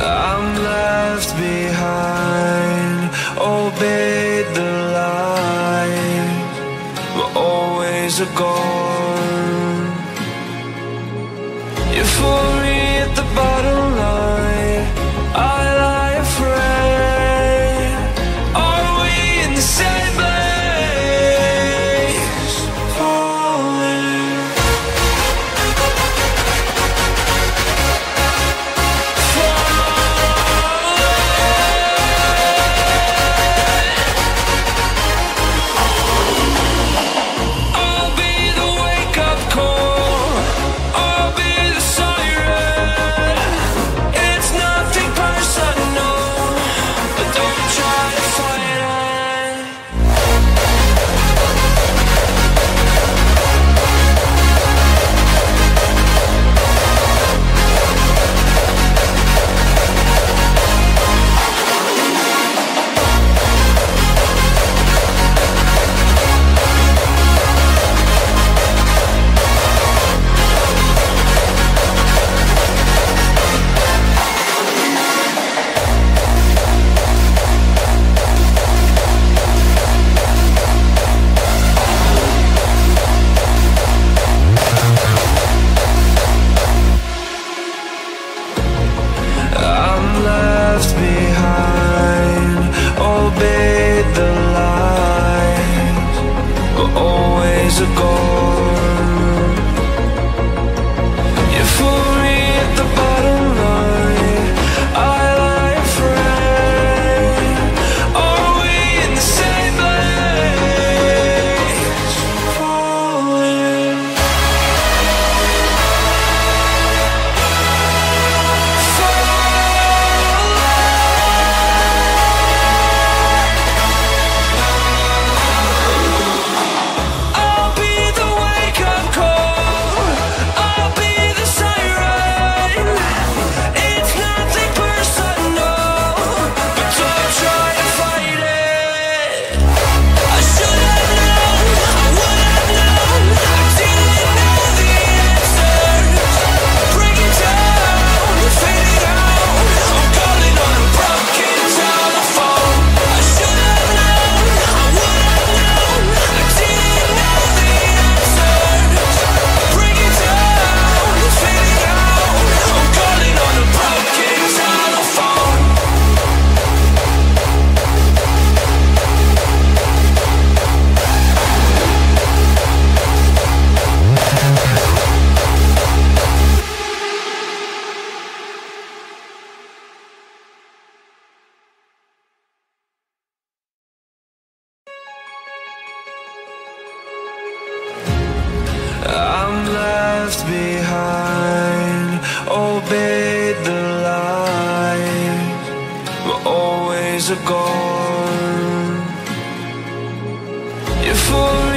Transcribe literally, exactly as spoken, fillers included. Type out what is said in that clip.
I'm left behind, obeyed the light, but always a gone. Euphoria at the bottom line, I lie afraid. Are we in the same place? Falling. I'll be the wake-up call, I'll be the siren. It's nothing personal, but don't try to fight it. I'm left behind, obeyed the light, but always a gone. Euphoria at the bottom line, I lie afraid. Are we in the same place? Falling. I'll be the wake-up call, I'll be the siren. It's nothing personal, but don't try to fight it. I should have known, I would have known. I didn't know the answers. Break it down, fade it out. I'm calling on a broken telephone. I should have known, I would have known. I didn't know the answers. Break it down, fade it out. I'm calling on a broken telephone. I'm left behind, obeyed the light, but always a gone. Euphoria